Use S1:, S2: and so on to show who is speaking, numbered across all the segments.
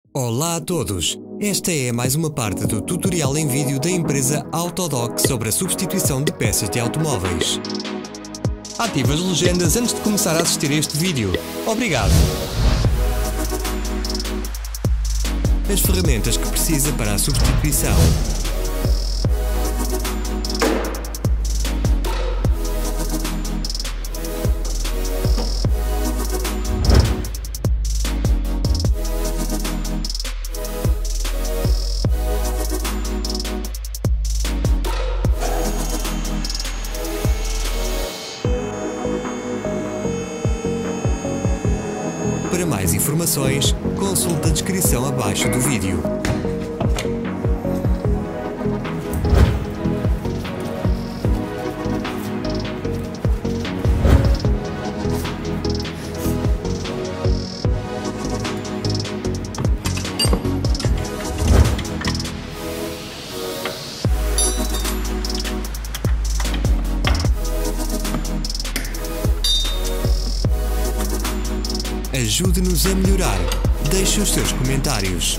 S1: Olá a todos! Esta é mais uma parte do tutorial em vídeo da empresa Autodoc sobre a substituição de peças de automóveis. Ative as legendas antes de começar a assistir a este vídeo. Obrigado! As ferramentas que precisa para a substituição. Para mais informações, consulte a descrição abaixo do vídeo. Ajude-nos a melhorar. Deixe os seus comentários.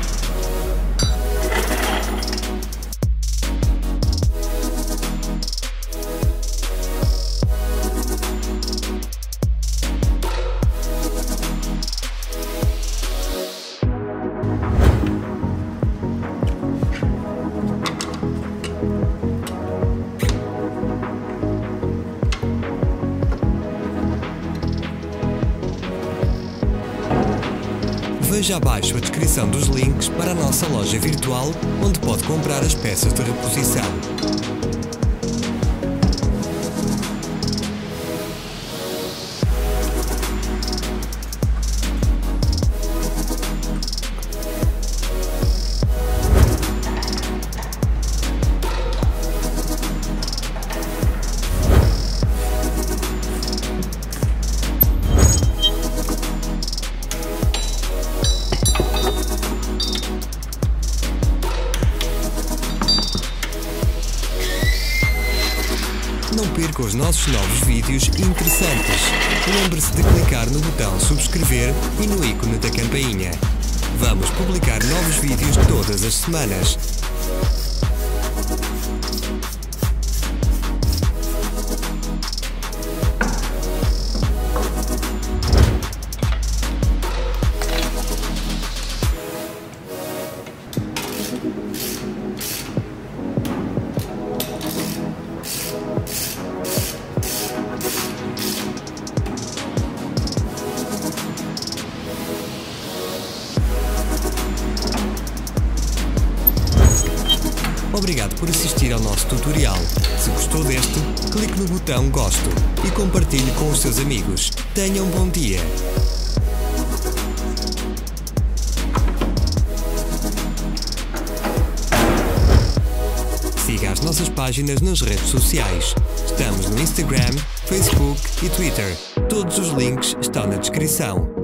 S1: Veja abaixo a descrição dos links para a nossa loja virtual, onde pode comprar as peças de reposição. Não perca os nossos novos vídeos interessantes. Lembre-se de clicar no botão subscrever e no ícone da campainha. Vamos publicar novos vídeos todas as semanas. Obrigado por assistir ao nosso tutorial. Se gostou deste, clique no botão Gosto e compartilhe com os seus amigos. Tenha um bom dia! Siga as nossas páginas nas redes sociais. Estamos no Instagram, Facebook e Twitter. Todos os links estão na descrição.